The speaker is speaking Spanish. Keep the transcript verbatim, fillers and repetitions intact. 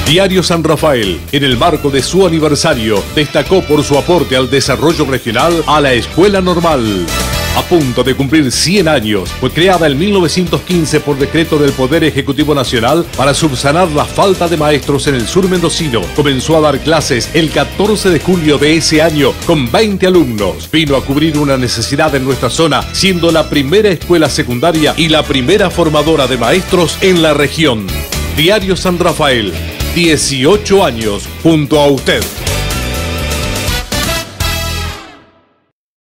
Diario San Rafael, en el marco de su aniversario, destacó por su aporte al desarrollo regional a la escuela normal. A punto de cumplir cien años, fue creada en mil novecientos quince por decreto del Poder Ejecutivo Nacional para subsanar la falta de maestros en el sur mendocino. Comenzó a dar clases el catorce de julio de ese año con veinte alumnos. Vino a cubrir una necesidad en nuestra zona, siendo la primera escuela secundaria y la primera formadora de maestros en la región. Diario San Rafael, dieciocho años junto a usted.